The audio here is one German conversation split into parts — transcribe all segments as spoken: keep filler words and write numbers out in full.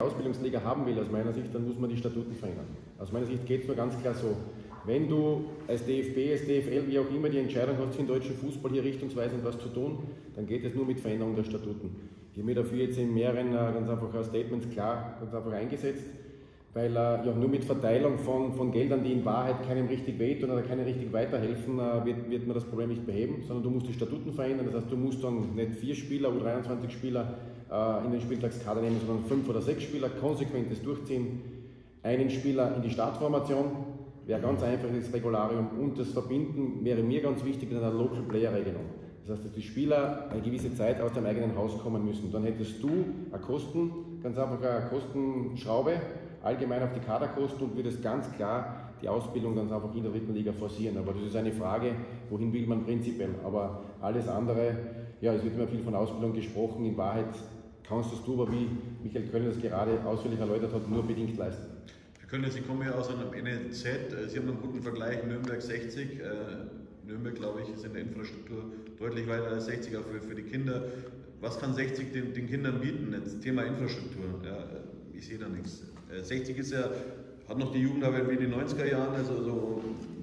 Ausbildungsliga haben will, aus meiner Sicht, dann muss man die Statuten verändern. Aus meiner Sicht geht es nur ganz klar so. Wenn du als D F B, als D F L, wie auch immer die Entscheidung hast, für den deutschen Fußball hier richtungsweisend was zu tun, dann geht es nur mit Veränderung der Statuten. Ich habe mir dafür jetzt in mehreren ganz einfach Statements klar ganz einfach eingesetzt, weil äh, ja, nur mit Verteilung von, von Geldern, die in Wahrheit keinem richtig wehtun oder keinem richtig weiterhelfen, äh, wird, wird man das Problem nicht beheben, sondern du musst die Statuten verändern. Das heißt, du musst dann nicht vier Spieler, U dreiundzwanzig Spieler äh, in den Spieltagskader nehmen, sondern fünf oder sechs Spieler, konsequentes Durchziehen, einen Spieler in die Startformation, wäre ganz einfach das Regularium, und das Verbinden wäre mir ganz wichtig mit einer Local Player Regelung. Das heißt, dass die Spieler eine gewisse Zeit aus dem eigenen Haus kommen müssen. Dann hättest du eine Kosten, ganz einfach eine Kostenschraube, allgemein auf die Kaderkosten, und würdest ganz klar die Ausbildung ganz einfach in der dritten Liga forcieren. Aber das ist eine Frage, wohin will man prinzipiell. Aber alles andere, ja, es wird immer viel von Ausbildung gesprochen, in Wahrheit kannst du es du, aber wie Michael Kölner das gerade ausführlich erläutert hat, nur bedingt leisten. Wir können, Sie kommen ja aus einem N L Z, Sie haben einen guten Vergleich, Nürnberg sechzig. Nürnberg, glaube ich, ist in der Infrastruktur deutlich weiter als sechzig, auch für, für die Kinder. Was kann sechzig den, den Kindern bieten? Das Thema Infrastruktur, ja, ich sehe da nichts. sechzig ist ja, hat noch die Jugendarbeit wie in den neunziger Jahren, also so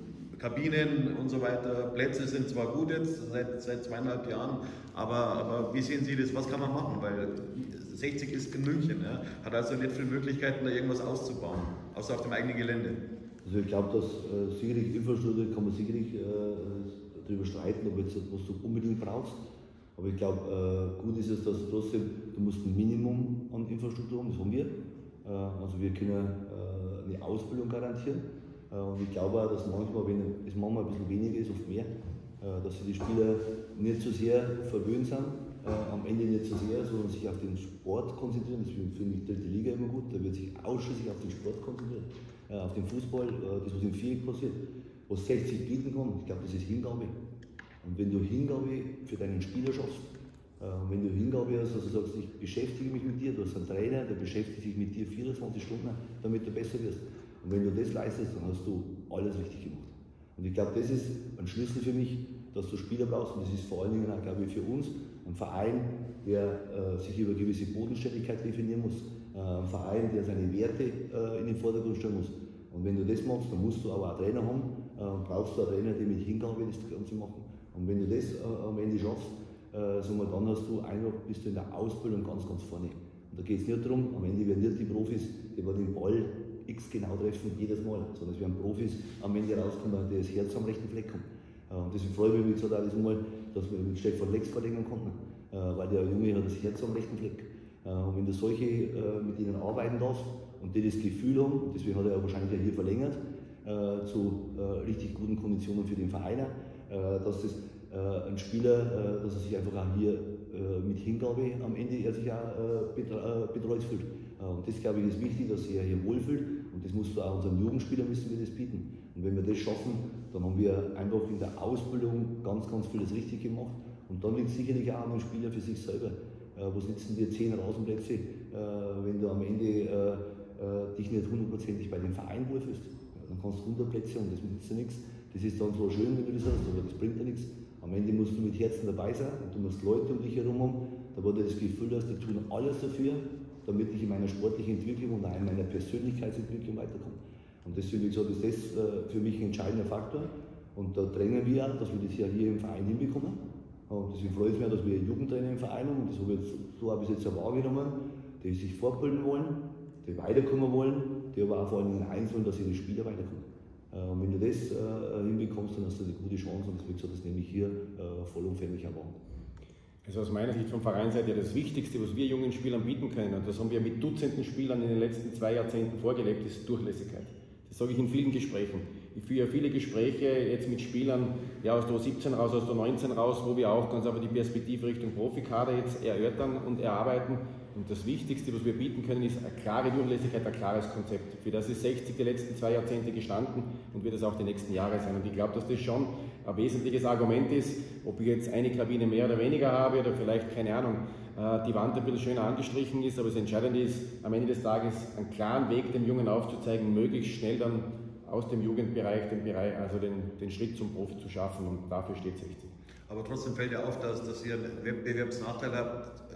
Kabinen und so weiter. Plätze sind zwar gut jetzt, seit, seit zweieinhalb Jahren, aber, aber wie sehen Sie das? Was kann man machen? Weil sechzig ist in München, ja, hat also nicht viele Möglichkeiten, da irgendwas auszubauen, außer auf dem eigenen Gelände. Also ich glaube, dass äh, sicherlich Infrastruktur kann man sicherlich äh, darüber streiten, ob jetzt was du unbedingt brauchst. Aber ich glaube, äh, gut ist es, dass du trotzdem, du musst ein Minimum an Infrastruktur haben, das haben wir. Äh, also wir können äh, eine Ausbildung garantieren. Äh, und ich glaube auch, dass manchmal, wenn es manchmal ein bisschen weniger ist, oft mehr, äh, dass sich die Spieler nicht so sehr verwöhnt sind, äh, am Ende nicht so sehr, sondern sich auf den Sport konzentrieren. Das finde ich dritte Liga immer gut, da wird sich ausschließlich auf den Sport konzentrieren. Auf den Fußball, das was im Viereck passiert, was sechzig bieten kann, ich glaube, das ist Hingabe. Und wenn du Hingabe für deinen Spieler schaffst, wenn du Hingabe hast, also sagst, ich beschäftige mich mit dir, du hast einen Trainer, der beschäftigt sich mit dir vierundzwanzig Stunden, damit du besser wirst. Und wenn du das leistest, dann hast du alles richtig gemacht. Und ich glaube, das ist ein Schlüssel für mich, dass du Spieler brauchst, und das ist vor allen Dingen auch, glaube ich, für uns ein Verein, der äh, sich über gewisse Bodenständigkeit definieren muss. Ein Verein, der seine Werte äh, in den Vordergrund stellen muss. Und wenn du das machst, dann musst du aber einen Trainer haben, äh, brauchst du einen Trainer, der mit Hingabe das Ganze machen. Und wenn du das äh, am Ende schaffst, äh, so mal, dann hast du einfach, bist du in der Ausbildung ganz, ganz vorne. Und da geht es nicht darum, am Ende werden nicht die Profis, die den Ball x genau treffen, jedes Mal, sondern es werden Profis am Ende rauskommen, die das Herz am rechten Fleck haben. Äh, und deswegen freue ich mich jetzt auch das Mal, dass wir mit Stefan Lex verlängern konnten, äh, weil der Junge hat das Herz am rechten Fleck. Und wenn du solche äh, mit ihnen arbeiten darfst und die das Gefühl haben, und deswegen hat er ja wahrscheinlich ja hier verlängert, äh, zu äh, richtig guten Konditionen für den Verein, äh, dass das äh, ein Spieler, äh, dass er sich einfach auch hier äh, mit Hingabe am Ende er sich auch äh, betreut fühlt. Äh, und das, glaube ich, ist wichtig, dass er hier wohlfühlt, und das musst du auch unseren Jugendspielern müssen wir das bieten. Und wenn wir das schaffen, dann haben wir einfach in der Ausbildung ganz, ganz vieles richtig gemacht, und dann liegt es sicherlich auch an den Spieler für sich selber. Wo sitzen dir zehn Rasenplätze, äh, wenn du am Ende äh, äh, dich nicht hundertprozentig bei dem Verein wohlfühlst? Dann kannst du hundert Plätze, und das nützt dir nichts. Das ist dann zwar schön, wenn du das hast, aber das bringt dir nichts. Am Ende musst du mit Herzen dabei sein, und du musst Leute um dich herum haben, da wo du das Gefühl hast, die tun alles dafür, damit ich in meiner sportlichen Entwicklung und auch in meiner Persönlichkeitsentwicklung weiterkomme. Und deswegen, wie gesagt, ist das äh, für mich ein entscheidender Faktor. Und da drängen wir auch, dass wir das ja hier im Verein hinbekommen. Und deswegen freut es mich auch, dass wir Jugendtrainer im Verein haben, und das habe ich jetzt, so habe ich es jetzt auch wahrgenommen, die sich fortbilden wollen, die weiterkommen wollen, die aber auch vor allem eins wollen, dass ihre Spieler weiterkommen. Und wenn du das äh, hinbekommst, dann hast du eine gute Chance, und das, wird so, das nehme ich hier äh, vollumfänglich auch an. Also aus meiner Sicht vom Vereinsseite das Wichtigste, was wir jungen Spielern bieten können, und das haben wir mit Dutzenden Spielern in den letzten zwei Jahrzehnten vorgelebt, ist Durchlässigkeit. Das sage ich in vielen Gesprächen. Ich führe viele Gespräche jetzt mit Spielern ja, aus der U siebzehn raus, aus der U neunzehn raus, wo wir auch ganz einfach die Perspektive Richtung Profikader jetzt erörtern und erarbeiten. Und das Wichtigste, was wir bieten können, ist eine klare Durchlässigkeit, ein klares Konzept. Für das ist sechzig die letzten zwei Jahrzehnte gestanden und wird es auch die nächsten Jahre sein. Und ich glaube, dass das schon ein wesentliches Argument ist, ob ich jetzt eine Kabine mehr oder weniger habe oder vielleicht, keine Ahnung, die Wand ein bisschen schöner angestrichen ist. Aber das Entscheidende ist, am Ende des Tages einen klaren Weg dem Jungen aufzuzeigen, möglichst schnell dann aus dem Jugendbereich den, Bereich, also den, den Schritt zum Profi zu schaffen, und dafür steht sechzig. Aber trotzdem fällt ja auf, dass, dass ihr einen Wettbewerbsnachteil habt,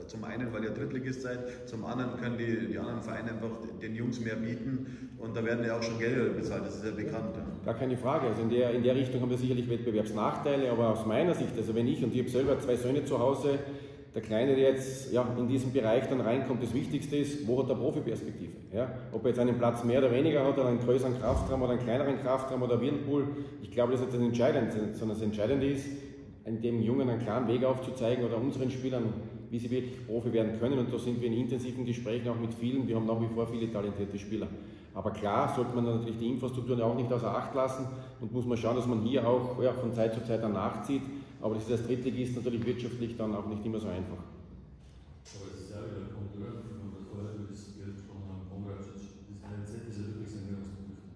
Zum einen, weil ihr Drittligist seid, zum anderen können die, die anderen Vereine einfach den Jungs mehr bieten und da werden ja auch schon Gelder bezahlt, das ist ja bekannt. Ja. Gar keine Frage, also in der, in der Richtung haben wir sicherlich Wettbewerbsnachteile, aber aus meiner Sicht, also wenn ich, und ich habe selber zwei Söhne zu Hause, der Kleine, der jetzt ja, in diesen Bereich dann reinkommt, das Wichtigste ist, wo hat er Profiperspektive? Ja? Ob er jetzt einen Platz mehr oder weniger hat, oder einen größeren Kraftraum oder einen kleineren Kraftraum oder Whirlpool, ich glaube, das ist nicht das Entscheidende, sondern das Entscheidende ist, dem Jungen einen klaren Weg aufzuzeigen oder unseren Spielern, wie sie wirklich Profi werden können. Und da sind wir in intensiven Gesprächen auch mit vielen. Wir haben nach wie vor viele talentierte Spieler. Aber klar sollte man natürlich die Infrastrukturen auch nicht außer Acht lassen und muss man schauen, dass man hier auch ja, von Zeit zu Zeit dann nachzieht. Aber das ist als Drittligist natürlich wirtschaftlich dann auch nicht immer so einfach. Aber es ist ja wieder ein Punkt, oder? Wenn man das vorher über das Geld gesprochen haben, Kongrad, das N Z ist ja wirklich sanierungsbedürftig.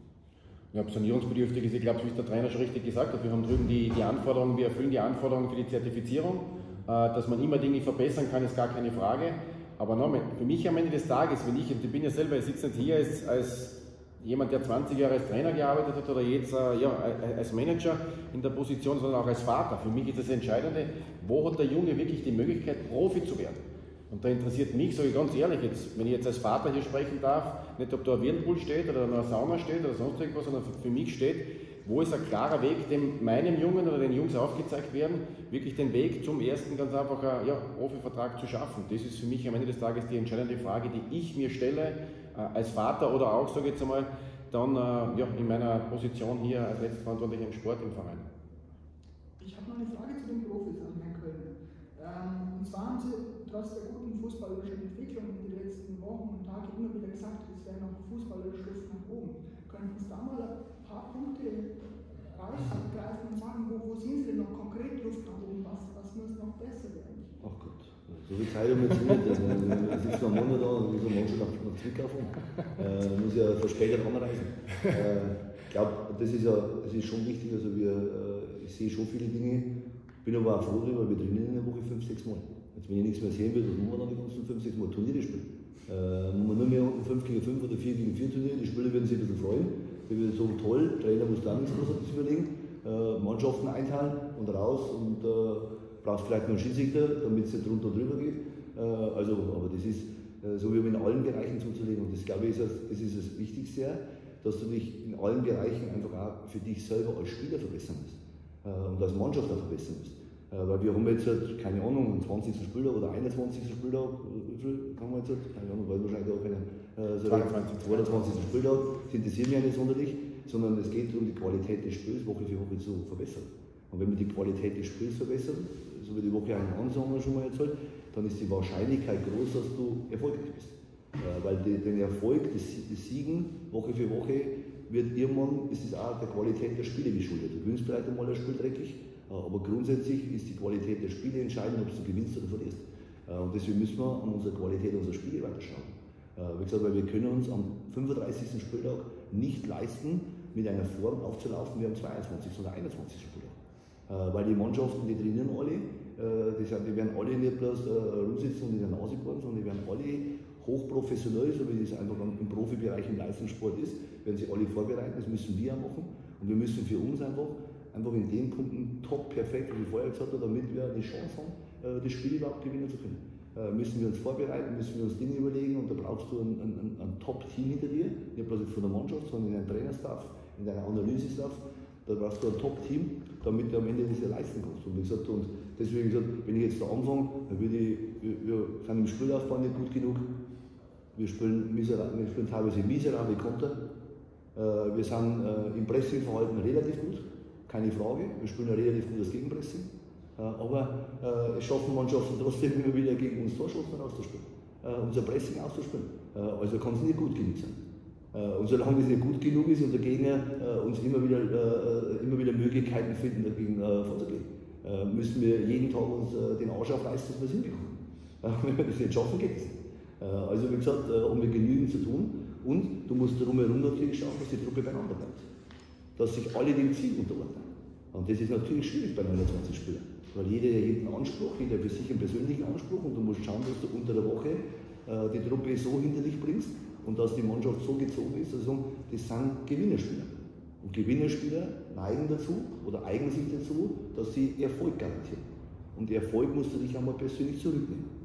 Ja, sanierungsbedürftig ist, ich glaube, wie der Trainer schon richtig gesagt hat, wir haben drüben die, die Anforderungen, wir erfüllen die Anforderungen für die Zertifizierung. Äh, dass man immer Dinge verbessern kann, ist gar keine Frage. Aber nochmal, für mich am Ende des Tages, wenn ich, und ich bin ja selber, ich sitze nicht hier als, als jemand, der zwanzig Jahre als Trainer gearbeitet hat oder jetzt äh, ja, als Manager in der Position, sondern auch als Vater. Für mich ist das Entscheidende, wo hat der Junge wirklich die Möglichkeit, Profi zu werden. Und da interessiert mich, sage ich ganz ehrlich, jetzt, wenn ich jetzt als Vater hier sprechen darf, nicht ob da ein Whirlpool steht oder eine Sauna steht oder sonst irgendwas, sondern für mich steht, wo ist ein klarer Weg, dem meinem Jungen oder den Jungs aufgezeigt werden, wirklich den Weg zum ersten ganz einfach einen ja, Profivertrag zu schaffen. Das ist für mich am Ende des Tages die entscheidende Frage, die ich mir stelle, äh, als Vater oder auch, sage ich jetzt einmal, dann äh, ja, in meiner Position hier als Letztverantwortlicher im Sport im Verein. Ich habe noch eine Frage zu den Profis an Herrn Kölner. Ähm, und zwar haben Sie trotz der guten fußballerischen Entwicklung in den letzten Wochen und Tagen immer wieder gesagt, es wäre noch fußballerisch Luft nach oben. Könnten Sie da mal ein paar Punkte rausgreifen und sagen, wo, wo sehen Sie denn noch konkret Luft nach oben? Was, was muss noch besser werden? Ach Gott, so viel Zeit haben wir jetzt nicht. Also, wir sitzen am Monat da und so manche nach, nach Zwickau fahren. Äh, muss ja verspätet anreisen. Äh, ich glaube, das ist ja das ist schon wichtig. Also wir, äh, ich sehe schon viele Dinge. Bin aber auch froh darüber, wir trainieren in der Woche fünf, sechs Mal. Jetzt, wenn ich nichts mehr sehen will, was machen wir dann die ganzen fünf, sechs Mal Turniere spielen? Äh, wenn wir nur mehr fünf gegen fünf oder vier gegen vier Turniere, die Spieler werden sich ein bisschen freuen. Die werden sagen, toll, Trainer muss da nichts Großartiges überlegen, äh, Mannschaften einteilen und raus und äh, brauchst vielleicht noch einen Schiedsrichter, damit es nicht drunter und drüber geht. Äh, also, aber das ist äh, so, wie in allen Bereichen zuzulegen. Und das glaube ich, ist das, das ist das Wichtigste, dass du dich in allen Bereichen einfach auch für dich selber als Spieler verbessern musst. Und als Mannschaft auch verbessern müsst. Weil wir haben jetzt halt, keine Ahnung, einen zwanzigsten Spieltag oder einundzwanzigsten Spieltag, wie viel kann man jetzt halt, keine Ahnung, weil wahrscheinlich auch keine, so zweiundzwanzigsten Spieltag, das interessiert mich ja nicht sonderlich, sondern es geht darum, die Qualität des Spiels Woche für Woche zu verbessern. Und wenn wir die Qualität des Spiels verbessern, so wie die Woche einen Ansagen schon mal erzählt, dann ist die Wahrscheinlichkeit groß, dass du erfolgreich bist. Weil die, den Erfolg, das, das Siegen Woche für Woche, wird irgendwann, ist es auch der Qualität der Spiele geschuldet. Du gewinnst vielleicht einmal ein Spiel dreckig, aber grundsätzlich ist die Qualität der Spiele entscheidend, ob du gewinnst oder verlierst. Und deswegen müssen wir an unserer Qualität unserer Spiele weiterschauen. Wie gesagt, weil wir können uns am fünfunddreißigsten Spieltag nicht leisten, mit einer Form aufzulaufen wie am zweiundzwanzigsten oder einundzwanzigsten Spieltag. Weil die Mannschaften, die trainieren alle, die, sind, die werden alle nicht bloß rumsitzen und in der Nase bohren, sondern die werden alle hochprofessionell, so wie das einfach im Profibereich im Leistungssport ist, werden sie alle vorbereiten, das müssen wir auch machen. Und wir müssen für uns einfach, einfach in den Punkten top perfekt, wie ich vorher gesagt habe, damit wir eine Chance haben, das Spiel überhaupt gewinnen zu können. Äh, müssen wir uns vorbereiten, müssen wir uns Dinge überlegen und da brauchst du ein, ein, ein Top-Team hinter dir, nicht bloß von der Mannschaft, sondern in deinem Trainerstaff, in deiner Analysestaff. Da brauchst du ein Top-Team, damit du am Ende das leisten kannst. Und, wie gesagt, und deswegen gesagt, wenn ich jetzt da anfange, dann würde ich, wir, wir sind im Spielaufbau nicht gut genug. Wir spielen, wir spielen teilweise miserable Konter. Äh, wir sind äh, im Pressingverhalten relativ gut, keine Frage. Wir spielen ein relativ gutes Gegenpressing. Äh, aber äh, es schaffen Mannschaften trotzdem immer wieder gegen uns Torchancen rauszuspielen, äh, unser Pressing auszuspielen. Äh, also kann es nicht gut genug sein. Äh, und solange das nicht gut genug ist und der Gegner äh, uns immer wieder, äh, immer wieder Möglichkeiten finden, dagegen äh, vorzugehen, äh, müssen wir jeden Tag uns äh, den Arsch aufreißen, dass wir es hinbekommen. Äh, wenn wir das nicht schaffen, geht es nicht. Also wie gesagt, haben wir genügend zu tun und du musst drumherum natürlich schauen, dass die Truppe beieinander bleibt. Dass sich alle dem Ziel unterordnen. Und das ist natürlich schwierig bei neunundzwanzig Spielern. Weil jeder hat einen Anspruch, jeder für sich einen persönlichen Anspruch und du musst schauen, dass du unter der Woche äh, die Truppe so hinter dich bringst und dass die Mannschaft so gezogen ist. Also das sind Gewinnerspieler. Und Gewinnerspieler neigen dazu oder eignen sich dazu, dass sie Erfolg garantieren. Und Erfolg musst du dich einmal persönlich zurücknehmen.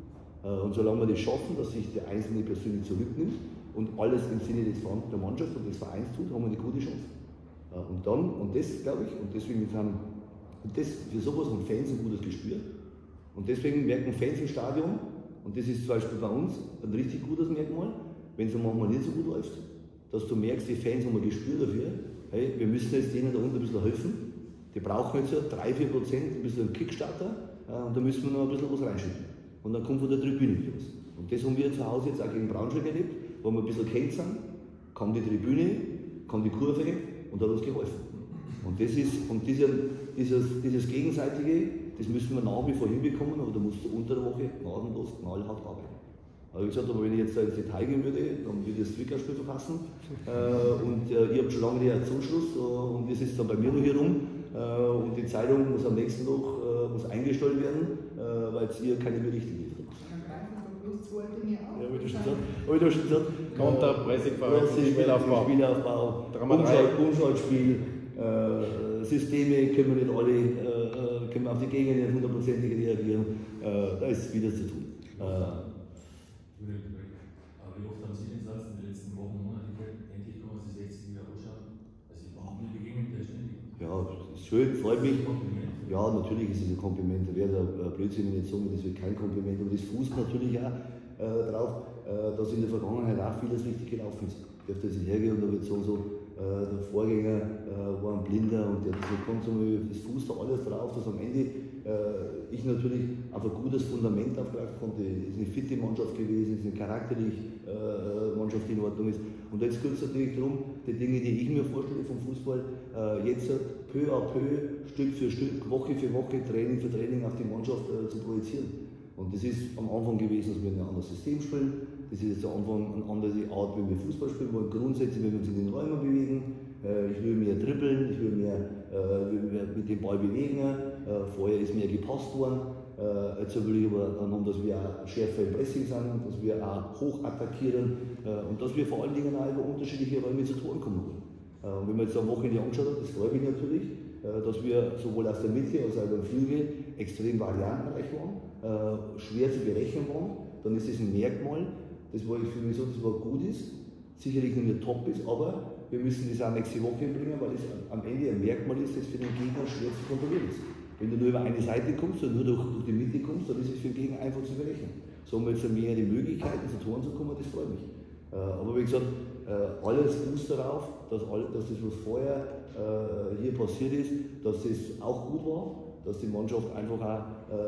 Und solange wir das schaffen, dass sich der Einzelne persönlich zurücknimmt und alles im Sinne des der Mannschaft und des Vereins tut, haben wir eine gute Chance. Und dann, und das glaube ich, und deswegen haben und das, für sowas haben Fans ein gutes Gespür. Und deswegen merken Fans im Stadion, und das ist zum Beispiel bei uns ein richtig gutes Merkmal, wenn es manchmal nicht so gut läuft, dass du merkst, die Fans haben ein Gespür dafür, hey, wir müssen jetzt denen da unten ein bisschen helfen, die brauchen jetzt so drei bis vier Prozent, ein bisschen einen Kickstarter, äh, und da müssen wir noch ein bisschen was reinschütten. Und dann kommt von der Tribüne was. Und das haben wir zu Hause jetzt auch gegen Braunschweig erlebt, wo wir ein bisschen kennt sind, kam die Tribüne, kam die Kurve und hat uns geholfen. Und das ist, und dieser, dieses, dieses Gegenseitige, das müssen wir nach wie vor hinbekommen, aber da musst du unter der Woche gnadenlos, knallhart arbeiten. Aber wie gesagt, aber wenn ich jetzt da ins Detail gehen würde, dann würde ich das Zwickau-Spiel verpassen. Äh, und äh, ihr habt schon lange den Aktionsschluss äh, und ihr sitzt dann bei mir noch hier rum. Äh, und die Zeitung muss am nächsten Tag äh, muss eingestellt werden, äh, weil ihr keine Berichte liefert. Dann greifen wir bloß zwei Dinge auf. Ja, wie du schon gesagt hast. Wie du schon gesagt hast. Konter, Pressingverhalten, Spielaufbau. Spielaufbau, Umschalt, Umschaltspiel, äh, Systeme können wir nicht alle, äh, können wir auf die Gegner nicht hundertprozentig reagieren. Äh, da ist wieder zu tun. Äh, Aber wie oft haben Sie den Satz in den letzten Wochen, Monaten gehört, endlich kommen Sie sechzig wieder anschauen? Also ich mache mir begegnet der ständig. Ja, ist schön, freut mich. Ja, natürlich ist es ein Kompliment. Da wäre der Blödsinn nicht sagen, das wird kein Kompliment. Aber das fußt natürlich auch äh, darauf, äh, dass in der Vergangenheit auch vieles richtig gelaufen ist. Ich darf das nicht hergehen und da wird sagen, so, äh, der Vorgänger äh, war ein Blinder und der das nicht konnte. Das fußt da alles drauf, dass am Ende äh, ich natürlich auf ein gutes Fundament aufgreifen konnte. Es ist eine fitte Mannschaft gewesen, es ist eine charakterliche äh, Mannschaft, die in Ordnung ist. Und jetzt geht es natürlich darum, die Dinge, die ich mir vorstelle vom Fußball, äh, jetzt peu à peu, Stück für Stück, Woche für Woche, Training für Training auf die Mannschaft äh, zu projizieren. Und das ist am Anfang gewesen, dass wir ein anderes System spielen. Das ist jetzt am Anfang eine andere Art, wie wir Fußball spielen wollen. Grundsätzlich, wenn wir uns in den Räumen bewegen. Äh, ich will mehr dribbeln, ich will mehr, äh, will mehr mit dem Ball bewegen. Äh, vorher ist mehr gepasst worden. Äh, jetzt will ich aber dann haben, dass wir auch schärfer im Pressing sind, dass wir auch hoch attackieren äh, und dass wir vor allen Dingen auch über unterschiedliche Räume zu Toren kommen wollen. Äh, und wenn man jetzt am Wochenende angeschaut hat, das freut mich natürlich, äh, dass wir sowohl aus der Mitte als auch beim Flügel extrem variantenreich waren, äh, schwer zu berechnen waren. Dann ist es ein Merkmal, das war ich für mich so, das war gut ist, sicherlich nicht mehr top ist, aber wir müssen das auch nächste Woche bringen, weil es am Ende ein Merkmal ist, das für den Gegner schwer zu kontrollieren ist. Wenn du nur über eine Seite kommst und nur durch, durch die Mitte kommst, dann ist es für den Gegner einfach zu berechnen. So haben wir jetzt mehr die Möglichkeiten, zu Toren zu kommen, das freut mich. Äh, aber wie gesagt, äh, alles fußt darauf, dass, all, dass das, was vorher äh, hier passiert ist, dass es auch gut war, dass die Mannschaft einfach auch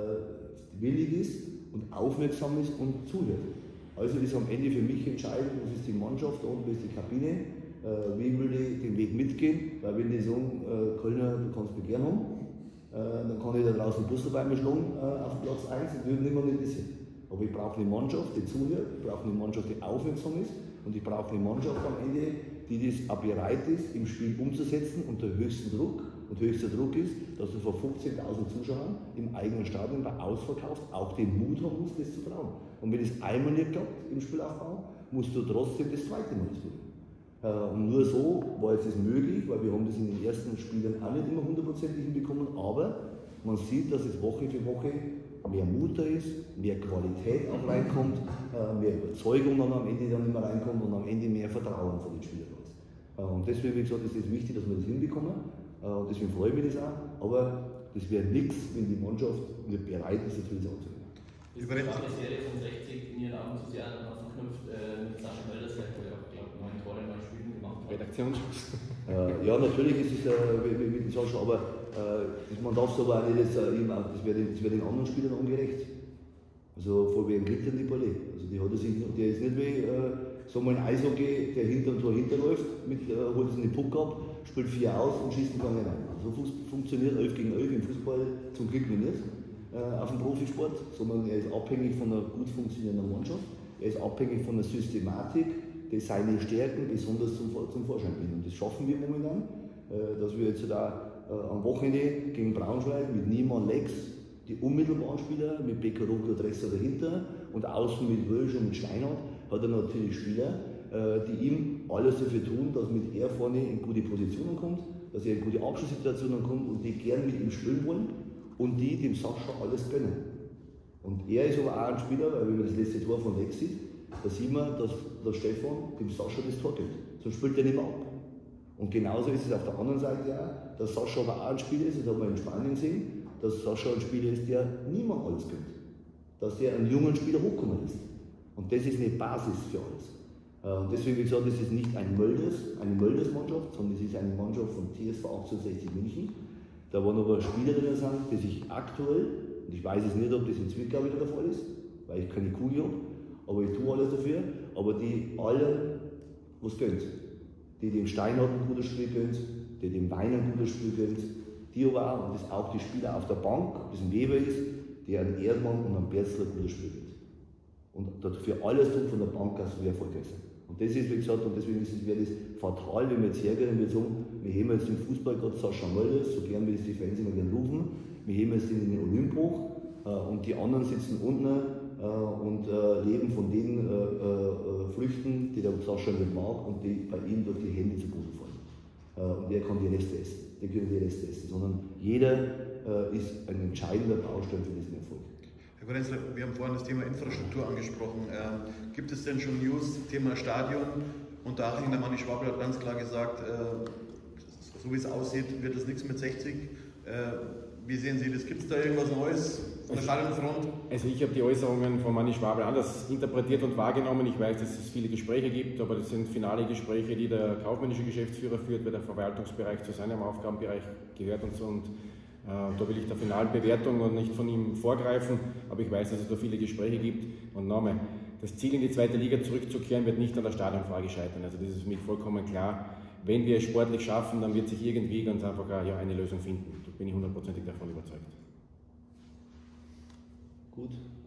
äh, willig ist und aufmerksam ist und zuhört. Also ist am Ende für mich entscheidend, was ist die Mannschaft, da unten ist die Kabine, äh, wie will ich den Weg mitgehen, weil wenn die sagen, äh, Kölner, du kannst mich gern haben, äh, dann kann ich da draußen den Bus dabei mir schlagen äh, auf Platz eins und würde nicht mehr nicht wissen. Aber ich brauche eine Mannschaft, die zuhört, ich brauche eine Mannschaft, die aufmerksam ist und ich brauche eine Mannschaft am Ende, die das auch bereit ist, im Spiel umzusetzen unter höchstem Druck. Und höchster Druck ist, dass du vor fünfzehntausend Zuschauern im eigenen Stadion bei Ausverkauf auch den Mut haben musst, das zu trauen. Und wenn es einmal nicht klappt im Spielaufbau, musst du trotzdem das zweite Mal tun. Äh, und nur so war jetzt das möglich, weil wir haben das in den ersten Spielen auch nicht immer hundertprozentig hinbekommen, aber man sieht, dass es Woche für Woche mehr Mut da ist, mehr Qualität auch reinkommt, äh, mehr Überzeugung dann am Ende dann immer reinkommt und am Ende mehr Vertrauen von den Spielern ist. Äh, und deswegen, wie gesagt, ist es wichtig, dass wir das hinbekommen. Und deswegen freue ich mich das auch, aber das wäre nichts, wenn die Mannschaft nicht bereit ist, das anzunehmen. Die Serie von sechzig in Ihren Augen zu sehr verknüpft äh, mit Sascha Mölder, der auch, glaube ich, neun Tore in neun Spielen gemacht hat. Redaktionsschluss. Äh, ja, natürlich ist es äh, mit, mit dem Sascha, aber äh, man darf es aber auch nicht, das, äh, das wäre den, wär den anderen Spielern ungerecht. Also vor wem kriegt er die Ballet? Also die hat er sich, der ist nicht wie, äh, sagen wir ein Eishockey, der hinter dem Tor hinterläuft, mit, äh, holt sich den Puck ab, spielt vier aus und schießt den Gang rein. So fun funktioniert elf gegen elf im Fußball zum Glück nicht äh, auf dem Profisport, sondern er ist abhängig von einer gut funktionierenden Mannschaft, er ist abhängig von einer Systematik, die seine Stärken besonders zum, zum Vorschein bringen. Und das schaffen wir momentan, äh, dass wir jetzt da äh, am Wochenende gegen Braunschweig mit Niemann, Lex, die unmittelbaren Spieler, mit Becker-Ruck und Dresser dahinter und außen mit Wölsch und mit Steinhardt, hat er natürlich Spieler, die ihm alles dafür tun, dass mit er vorne in gute Positionen kommt, dass er in gute Abschlusssituationen kommt und die gern mit ihm spielen wollen und die dem Sascha alles gönnen. Und er ist aber auch ein Spieler, weil wenn man das letzte Tor von weg sieht, da sieht man, dass der Stefan dem Sascha das Tor gibt. Sonst spielt er nicht mehr ab. Und genauso ist es auf der anderen Seite auch, dass Sascha aber auch ein Spieler ist, das haben wir in Spanien gesehen, dass Sascha ein Spieler ist, der niemand alles gönnt. Dass der einen jungen Spieler hochkommen lässt. Und das ist eine Basis für alles. Und deswegen, wie gesagt, das ist nicht ein Mölders, eine Mölders-Mannschaft, sondern es ist eine Mannschaft von T S V achtzehnhundertsechzig München. Da waren aber Spieler drin, die sich aktuell, und ich weiß es nicht, ob das in Zwickau wieder der Fall ist, weil ich keine Kugel habe, aber ich tue alles dafür, aber die alle was gönnt. Die dem Steinhardt ein gutes Spiel gönnt, die dem Wein ein gutes Spiel gönnt, die aber auch, und das auch die Spieler auf der Bank, ob das ein Weber ist, der einen Erdmann und einen Berzler ein gutes Spiel gönnt. Und dafür alles tun von der Bank aus, wie erfolgreich sind. Und das ist, wie gesagt, und deswegen ist es, wäre das fatal, wenn wir jetzt hergehen und wir sagen, wir heben jetzt im Fußball gerade Sascha Mölders, so gern wie das die Fans immer gerne rufen, wir heben jetzt in den Olymp hoch äh, und die anderen sitzen unten äh, und äh, leben von den äh, äh, Früchten, die der Sascha nicht mag und die bei ihm durch die Hände zu Boden fallen. Äh, und er kann die Reste essen, der können die Reste essen, sondern jeder äh, ist ein entscheidender Baustein für diesen Erfolg. Herr Grenzler, wir haben vorhin das Thema Infrastruktur angesprochen. Ähm, gibt es denn schon News, Thema Stadion? Und da hat der Manni Schwabel hat ganz klar gesagt, äh, so wie es aussieht, wird das nichts mit sechzig. Äh, wie sehen Sie das? Gibt es da irgendwas Neues von der Stadionfront? Also ich habe die Äußerungen von Manni Schwabel anders interpretiert und wahrgenommen. Ich weiß, dass es viele Gespräche gibt, aber das sind finale Gespräche, die der kaufmännische Geschäftsführer führt, weil der Verwaltungsbereich zu seinem Aufgabenbereich gehört und so. Und da will ich der finalen Bewertung und nicht von ihm vorgreifen, aber ich weiß, dass es da viele Gespräche gibt. Und nochmal, das Ziel in die zweite Liga zurückzukehren wird nicht an der Stadionfrage scheitern. Also das ist für mich vollkommen klar. Wenn wir es sportlich schaffen, dann wird sich irgendwie ganz einfach ja, eine Lösung finden. Da bin ich hundertprozentig davon überzeugt. Gut.